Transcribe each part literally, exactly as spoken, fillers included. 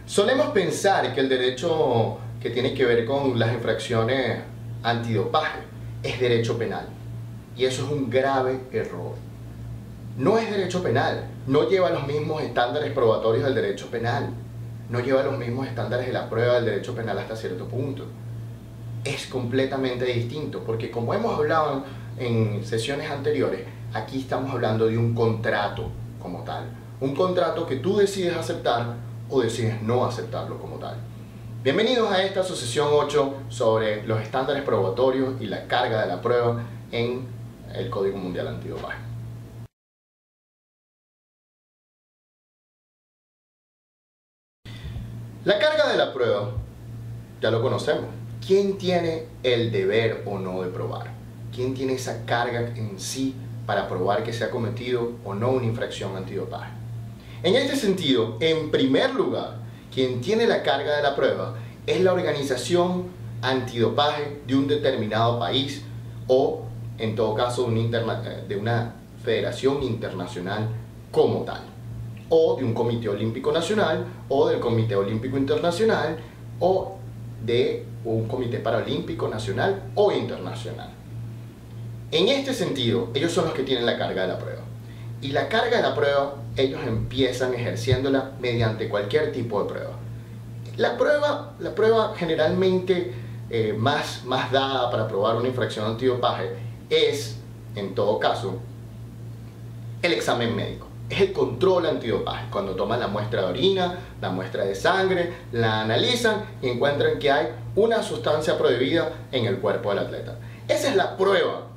Solemos pensar que el derecho que tiene que ver con las infracciones antidopaje es derecho penal, y eso es un grave error. No es derecho penal, no lleva los mismos estándares probatorios del derecho penal, no lleva los mismos estándares de la prueba del derecho penal hasta cierto punto. Es completamente distinto, porque como hemos hablado en sesiones anteriores, aquí estamos hablando de un contrato como tal. Un contrato que tú decides aceptar o decides no aceptarlo como tal. Bienvenidos a esta asociación ocho sobre los estándares probatorios y la carga de la prueba en el Código Mundial Antidopaje. La carga de la prueba, ya lo conocemos. ¿Quién tiene el deber o no de probar? ¿Quién tiene esa carga en sí para probar que se ha cometido o no una infracción antidopaje? En este sentido, en primer lugar, quien tiene la carga de la prueba es la organización antidopaje de un determinado país o, en todo caso, de una, interna de una federación internacional como tal, o de un Comité Olímpico Nacional, o del Comité Olímpico Internacional, o de un Comité Paralímpico Nacional o Internacional. En este sentido, ellos son los que tienen la carga de la prueba. Y la carga de la prueba, ellos empiezan ejerciéndola mediante cualquier tipo de prueba. La prueba, la prueba generalmente eh, más, más dada para probar una infracción antidopaje es, en todo caso, el examen médico. Es el control antidopaje, cuando toman la muestra de orina, la muestra de sangre, la analizan y encuentran que hay una sustancia prohibida en el cuerpo del atleta. Esa es la prueba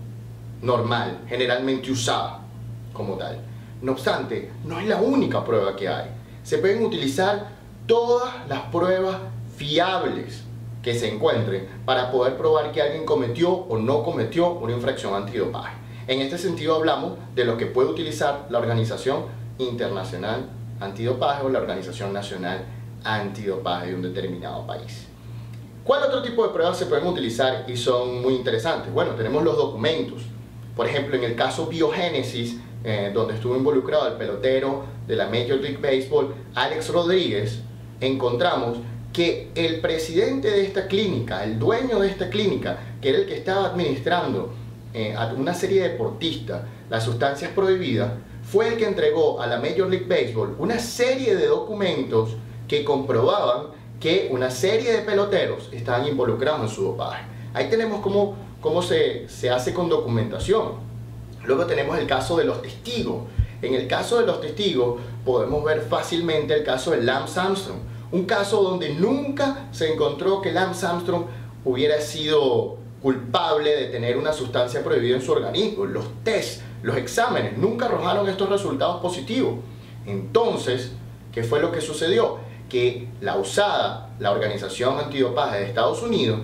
normal, generalmente usada como tal. No obstante, no es la única prueba que hay. Se pueden utilizar todas las pruebas fiables que se encuentren para poder probar que alguien cometió o no cometió una infracción antidopaje. En este sentido hablamos de lo que puede utilizar la Organización Internacional Antidopaje o la Organización Nacional Antidopaje de un determinado país. ¿Cuál otro tipo de pruebas se pueden utilizar y son muy interesantes? Bueno, tenemos los documentos. Por ejemplo, en el caso Biogénesis, eh, donde estuvo involucrado el pelotero de la Major League Baseball, Alex Rodríguez, encontramos que el presidente de esta clínica, el dueño de esta clínica, que era el que estaba administrando eh, a una serie de deportistas las sustancias prohibidas, fue el que entregó a la Major League Baseball una serie de documentos que comprobaban que una serie de peloteros estaban involucrados en su dopaje. Ahí tenemos cómo, cómo se, se hace con documentación. Luego tenemos el caso de los testigos. En el caso de los testigos podemos ver fácilmente el caso de Lance Armstrong. Un caso donde nunca se encontró que Lance Armstrong hubiera sido culpable de tener una sustancia prohibida en su organismo. Los tests, los exámenes nunca arrojaron estos resultados positivos. Entonces, ¿qué fue lo que sucedió? Que la U S A D A, la Organización Antidopaje de Estados Unidos,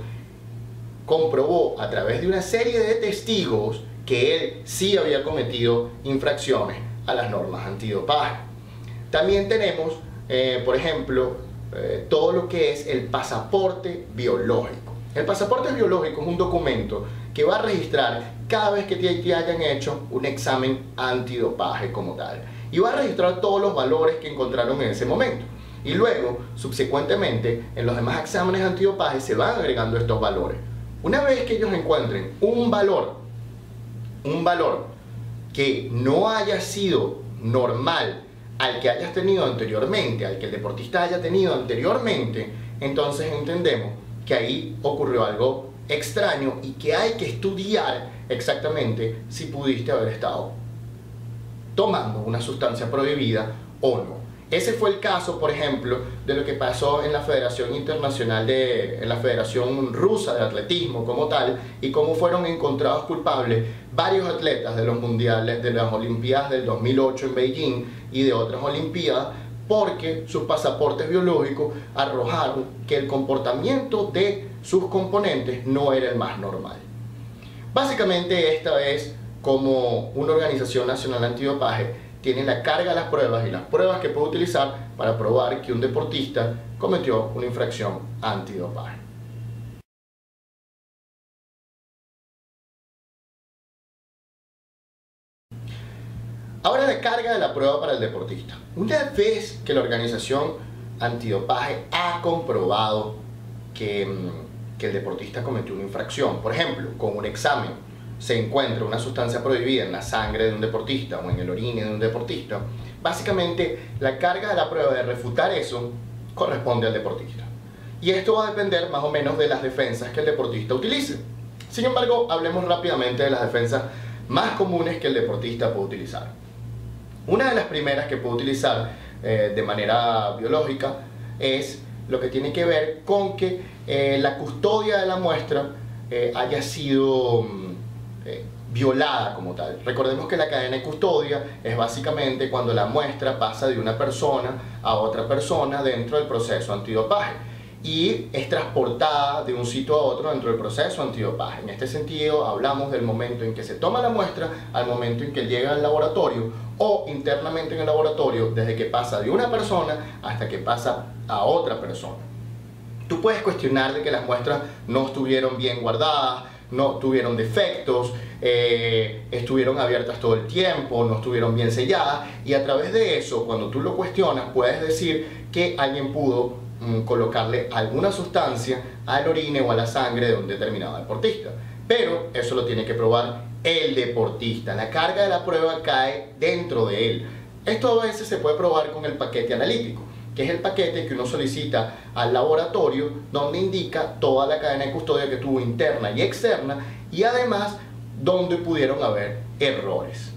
comprobó a través de una serie de testigos que él sí había cometido infracciones a las normas antidopaje. También tenemos, eh, por ejemplo, eh, todo lo que es el pasaporte biológico. El pasaporte biológico es un documento que va a registrar cada vez que te, te hayan hecho un examen antidopaje como tal. Y va a registrar todos los valores que encontraron en ese momento. Y luego, subsecuentemente, en los demás exámenes antidopaje se van agregando estos valores. Una vez que ellos encuentren un valor, un valor que no haya sido normal al que hayas tenido anteriormente, al que el deportista haya tenido anteriormente, entonces entendemos que ahí ocurrió algo extraño y que hay que estudiar exactamente si pudiste haber estado tomando una sustancia prohibida o no. Ese fue el caso, por ejemplo, de lo que pasó en la Federación Internacional de, en la Federación Rusa de Atletismo como tal, y cómo fueron encontrados culpables varios atletas de los mundiales, de las Olimpiadas del dos mil ocho en Beijing y de otras Olimpiadas, porque sus pasaportes biológicos arrojaron que el comportamiento de sus componentes no era el más normal. Básicamente esta es como una organización nacional antidopaje tiene la carga de las pruebas y las pruebas que puede utilizar para probar que un deportista cometió una infracción antidopaje. Ahora la carga de la prueba para el deportista. Una vez que la organización Antidopaje ha comprobado que, que el deportista cometió una infracción. Por ejemplo, con un examen se encuentra una sustancia prohibida en la sangre de un deportista o en el orine de un deportista, básicamente la carga de la prueba de refutar eso corresponde al deportista. Y esto va a depender más o menos de las defensas que el deportista utilice. Sin embargo, hablemos rápidamente de las defensas más comunes que el deportista puede utilizar. Una de las primeras que puede utilizar eh, de manera biológica es lo que tiene que ver con que eh, la custodia de la muestra eh, haya sido eh, violada como tal. Recordemos que la cadena de custodia es básicamente cuando la muestra pasa de una persona a otra persona dentro del proceso antidopaje y es transportada de un sitio a otro dentro del proceso antidopaje. En este sentido hablamos del momento en que se toma la muestra al momento en que llega al laboratorio o internamente en el laboratorio, desde que pasa de una persona hasta que pasa a otra persona. Tú puedes cuestionar de que las muestras no estuvieron bien guardadas, no tuvieron defectos, eh, estuvieron abiertas todo el tiempo, no estuvieron bien selladas, y a través de eso, cuando tú lo cuestionas, puedes decir que alguien pudo colocarle alguna sustancia al orine o a la sangre de un determinado deportista, pero eso lo tiene que probar el deportista. La carga de la prueba cae dentro de él. Esto a veces se puede probar con el paquete analítico, que es el paquete que uno solicita al laboratorio, donde indica toda la cadena de custodia que tuvo interna y externa, y además donde pudieron haber errores.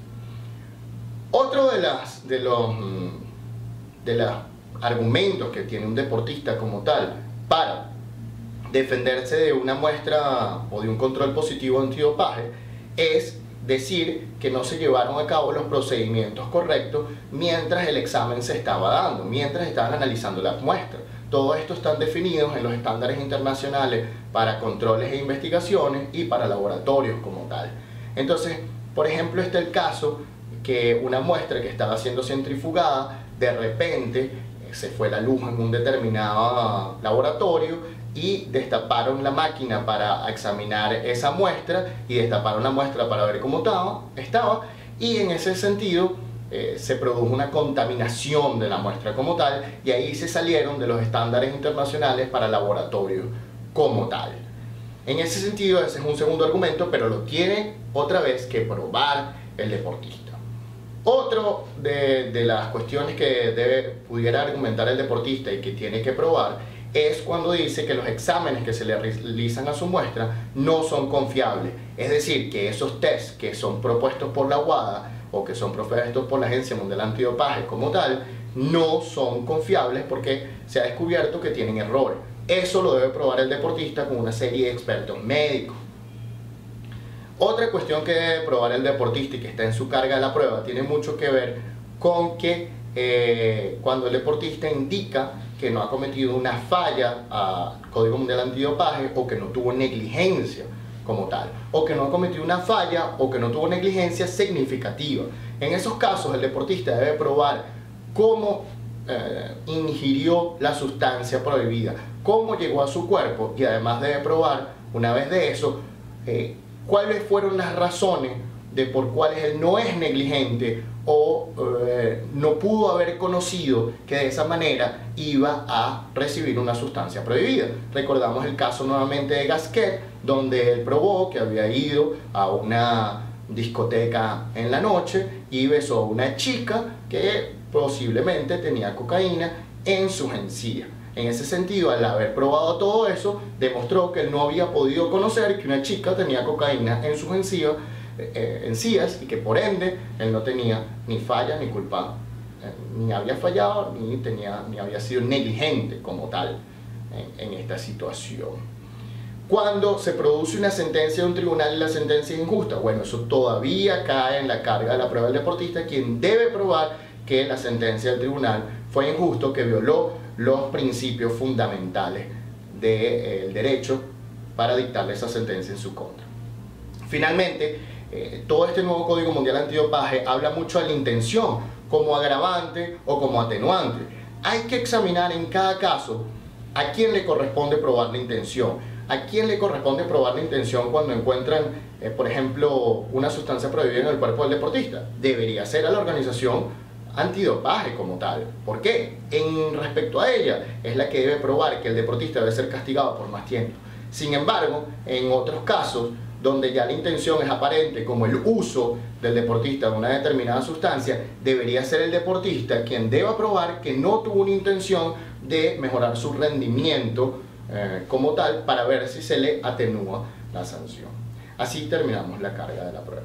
Otro de las de los de las argumentos que tiene un deportista como tal para defenderse de una muestra o de un control positivo antidopaje es decir que no se llevaron a cabo los procedimientos correctos mientras el examen se estaba dando, mientras estaban analizando las muestras. Todo esto están definidos en los estándares internacionales para controles e investigaciones y para laboratorios como tal. Entonces, por ejemplo, este es el caso que una muestra que estaba siendo centrifugada, de repente se fue la luz en un determinado laboratorio y destaparon la máquina para examinar esa muestra y destaparon la muestra para ver cómo estaba, estaba y en ese sentido eh, se produjo una contaminación de la muestra como tal y ahí se salieron de los estándares internacionales para laboratorios como tal. En ese sentido ese es un segundo argumento, pero lo tiene otra vez que probar el deportista. Otro de, de las cuestiones que debe, pudiera argumentar el deportista y que tiene que probar es cuando dice que los exámenes que se le realizan a su muestra no son confiables. Es decir, que esos tests que son propuestos por la WADA o que son propuestos por la Agencia Mundial Antidopaje como tal, no son confiables porque se ha descubierto que tienen errores. Eso lo debe probar el deportista con una serie de expertos médicos. Otra cuestión que debe probar el deportista y que está en su carga de la prueba tiene mucho que ver con que eh, cuando el deportista indica que no ha cometido una falla al Código Mundial Antidopaje o que no tuvo negligencia como tal, o que no ha cometido una falla o que no tuvo negligencia significativa. En esos casos el deportista debe probar cómo eh, ingirió la sustancia prohibida, cómo llegó a su cuerpo y además debe probar, una vez de eso, eh, cuáles fueron las razones de por cuáles él no es negligente o eh, no pudo haber conocido que de esa manera iba a recibir una sustancia prohibida. Recordamos el caso nuevamente de Gasquet, donde él probó que había ido a una discoteca en la noche y besó a una chica que posiblemente tenía cocaína en sus encías. En ese sentido, al haber probado todo eso, demostró que él no había podido conocer que una chica tenía cocaína en sus encías, eh, encías y que por ende él no tenía ni falla ni culpa, eh, ni había fallado ni, tenía, ni había sido negligente como tal en, en esta situación. Cuando se produce una sentencia de un tribunal y la sentencia es injusta, bueno, eso todavía cae en la carga de la prueba del deportista, quien debe probar que la sentencia del tribunal fue injusto, que violó los principios fundamentales del derecho para dictarle esa sentencia en su contra. Finalmente, eh, todo este nuevo Código Mundial Antidopaje habla mucho de la intención como agravante o como atenuante. Hay que examinar en cada caso a quién le corresponde probar la intención, a quién le corresponde probar la intención cuando encuentran, eh, por ejemplo, una sustancia prohibida en el cuerpo del deportista. Debería ser a la organización antidopaje como tal. ¿Por qué? En respecto a ella, es la que debe probar que el deportista debe ser castigado por más tiempo. Sin embargo, en otros casos, donde ya la intención es aparente, como el uso del deportista de una determinada sustancia, debería ser el deportista quien deba probar que no tuvo una intención de mejorar su rendimiento eh, como tal, para ver si se le atenúa la sanción. Así terminamos la carga de la prueba.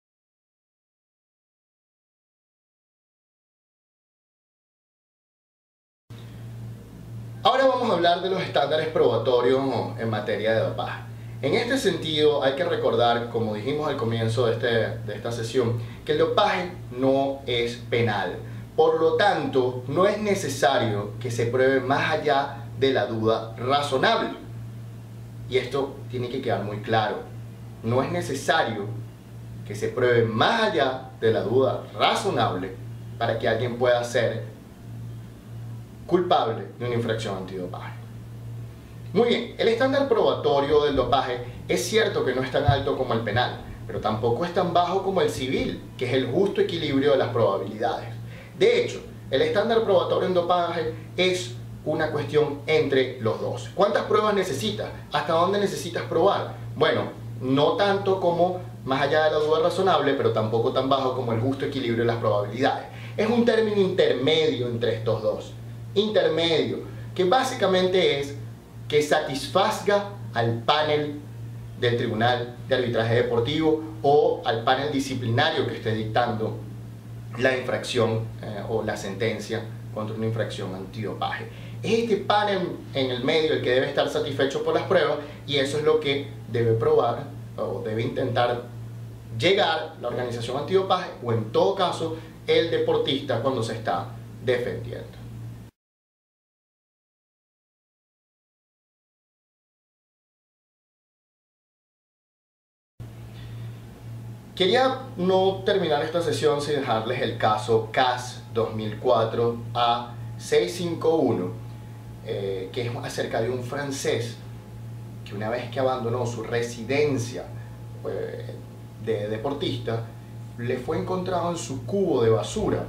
Ahora vamos a hablar de los estándares probatorios en materia de dopaje. En este sentido hay que recordar, como dijimos al comienzo de, este, de esta sesión, que el dopaje no es penal. Por lo tanto, no es necesario que se pruebe más allá de la duda razonable. Y esto tiene que quedar muy claro. No es necesario que se pruebe más allá de la duda razonable para que alguien pueda ser culpable de una infracción antidopaje. Muy bien, el estándar probatorio del dopaje es cierto que no es tan alto como el penal, pero tampoco es tan bajo como el civil, que es el justo equilibrio de las probabilidades. De hecho, el estándar probatorio en dopaje es una cuestión entre los dos. ¿Cuántas pruebas necesitas? ¿Hasta dónde necesitas probar? Bueno, no tanto como más allá de la duda razonable, pero tampoco tan bajo como el justo equilibrio de las probabilidades. Es un término intermedio entre estos dos. Intermedio, que básicamente es que satisfazga al panel del Tribunal de Arbitraje Deportivo o al panel disciplinario que esté dictando la infracción eh, o la sentencia contra una infracción antidopaje. Es este panel en el medio el que debe estar satisfecho por las pruebas, y eso es lo que debe probar o debe intentar llegar la organización antidopaje, o en todo caso el deportista cuando se está defendiendo. Quería no terminar esta sesión sin dejarles el caso C A S dos mil cuatro A seiscientos cincuenta y uno, eh, que es acerca de un francés que una vez que abandonó su residencia eh, de deportista, le fue encontrado en su cubo de basura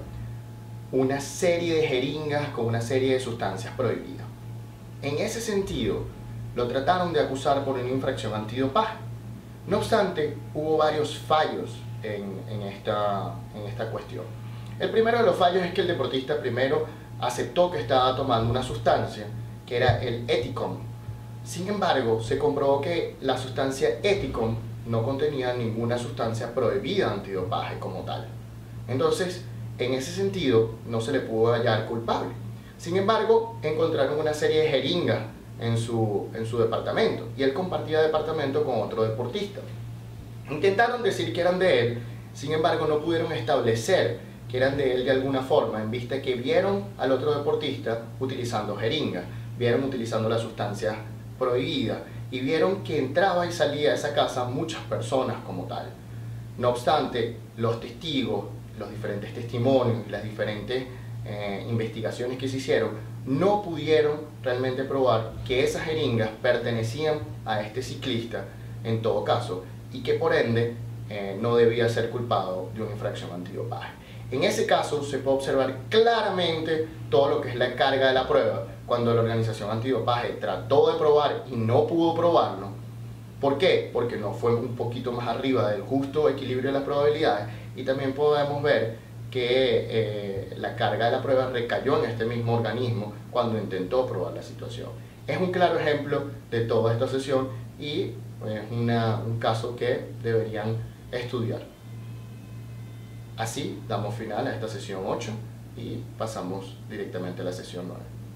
una serie de jeringas con una serie de sustancias prohibidas. En ese sentido, lo trataron de acusar por una infracción antidopaje. No obstante, hubo varios fallos en, en, esta, en esta cuestión. El primero de los fallos es que el deportista primero aceptó que estaba tomando una sustancia, que era el Eticom. Sin embargo, se comprobó que la sustancia Eticom no contenía ninguna sustancia prohibida antidopaje como tal. Entonces, en ese sentido, no se le pudo hallar culpable. Sin embargo, encontraron una serie de jeringas en su, en su departamento, y él compartía departamento con otro deportista. Intentaron decir que eran de él, sin embargo no pudieron establecer que eran de él de alguna forma, en vista que vieron al otro deportista utilizando jeringas, vieron utilizando las sustancias prohibidas, y vieron que entraba y salía de esa casa muchas personas como tal. No obstante, los testigos, los diferentes testimonios, las diferentes eh, investigaciones que se hicieron, no pudieron realmente probar que esas jeringas pertenecían a este ciclista en todo caso, y que por ende eh, no debía ser culpado de una infracción antidopaje. En ese caso se puede observar claramente todo lo que es la carga de la prueba, cuando la organización antidopaje trató de probar y no pudo probarlo. ¿Por qué? Porque no fue un poquito más arriba del justo equilibrio de las probabilidades, y también podemos ver que eh, la carga de la prueba recayó en este mismo organismo cuando intentó probar la situación. Es un claro ejemplo de toda esta sesión, y es una, un caso que deberían estudiar. Así damos final a esta sesión ocho y pasamos directamente a la sesión nueve.